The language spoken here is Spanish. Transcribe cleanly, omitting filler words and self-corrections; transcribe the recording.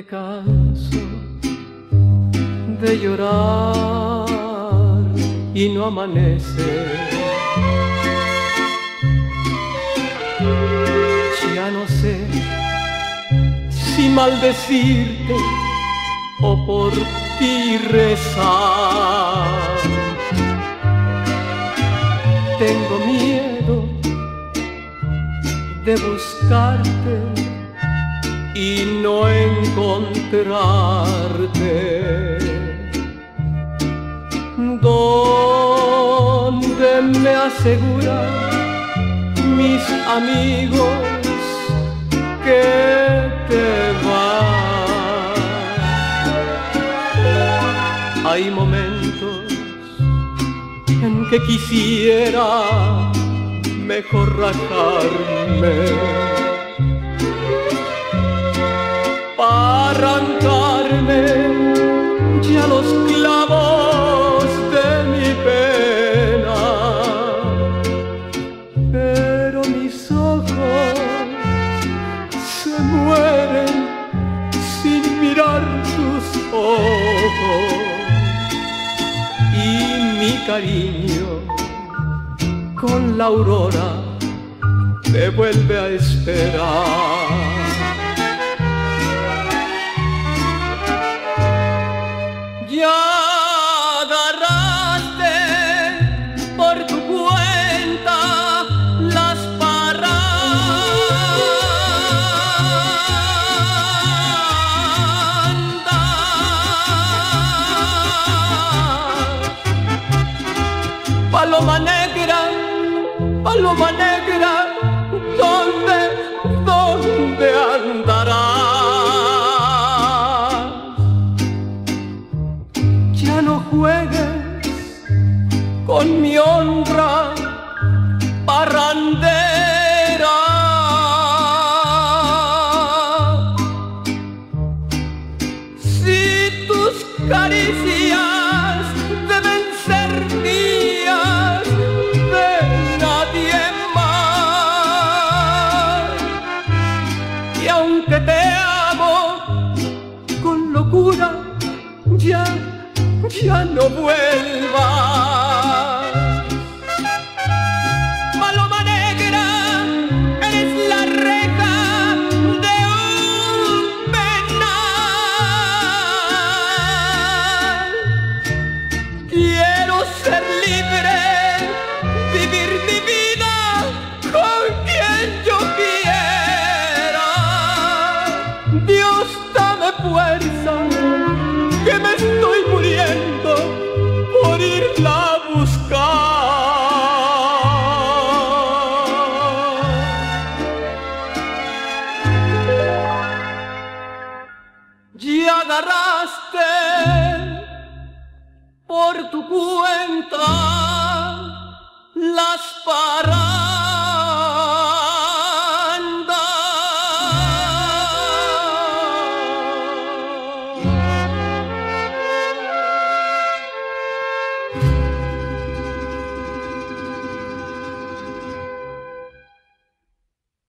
Me canso de llorar y no amanece. Ya no sé si maldecirte o por ti rezar. Tengo miedo de buscarte y no encontrarte. ¿Dónde me aseguran mis amigos que te vas? Hay momentos en que quisiera mejor rajarme para arrancarme ya los clavos de mi pena, pero mis ojos se mueren sin mirar tus ojos y mi cariño con la aurora te vuelve a esperar. Ya agarraste por tu cuenta las parrandas. Paloma negra, ¿dónde andarás? Ya no juegues con mi honra parrandera. Si tus caricias deben ser mías, de nadie más. Y aunque te amo con locura, ya no vuelvas. Paloma negra, eres la reja de un penal. Quiero ser libre, vivir mi vida con quien yo quiera. Dios, dame fuerza, que me estoy muriendo por irla a buscar. Ya agarraste por tu cuenta las paradas.